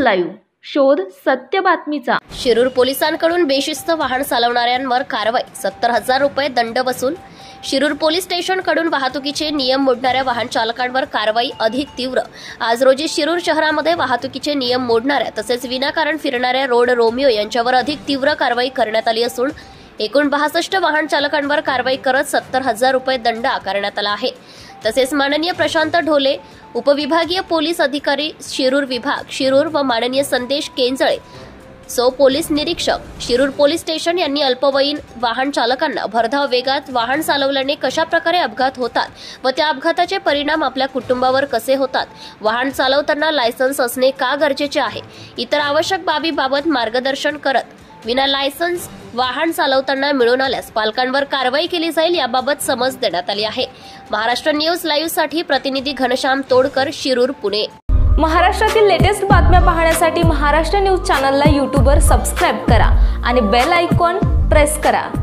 Live, शोध सत्य बातमीचा। शिरूर पोलिसांकडून बेशिस्त वाहन चालवणाऱ्यांवर कारवाई, 70,000 रुपये दंड वसूल। शिरूर पोलीस स्टेशनकडून वाहतुकीचे नियम मोडणाऱ्या वाहन चालकांवर कारवाई अधिक तीव्र। आज रोजी शिरूर शहरामध्ये वाहतुकीचे नियम मोडणाऱ्या तसेच विनाकारण फिरणाऱ्या रोड रोमिओ यांच्यावर अधिक तीव्र कारवाई करण्यात आली असून एकूण 62 वाहन चालकांवर कारवाई करत 70,000 रुपये दंड आकारण्यात आला आहे। तसेच माननीय प्रशांत ढोले, उपविभागीय पोलीस अधिकारी शिरूर विभाग शिरूर व माननीय संदेश केंजळे, सो पोलीस निरीक्षक शिरूर पोलीस स्टेशन यांनी अल्पवयीन वाहन चालकांना भरधाव वेगात वाहन चालवल्याने कशा प्रकारे अपघात होतात व त्या अपघाताचे परिणाम आपल्या कुटुंबावर कसे होतात, वाहन चालवताना लायसन्स असणे का गरजेचे आहे, इतर आवश्यक बाबीबाबत मार्गदर्शन करत विना लायसन्स वाहन चालवताना मिळून आल्यास पालकांवर कारवाई केली जाईल याबाबत समज देण्यात आली आहे। महाराष्ट्र न्यूज लाईव्ह साठी प्रतिनिधी घनश्याम तोडकर, शिरूर, पुणे। महाराष्ट्रातील लेटेस्ट बातम्या पाहण्यासाठी महाराष्ट्र न्यूज चॅनलला यूट्यूबवर सबस्क्राइब करा आणि बेल आयकॉन प्रेस करा।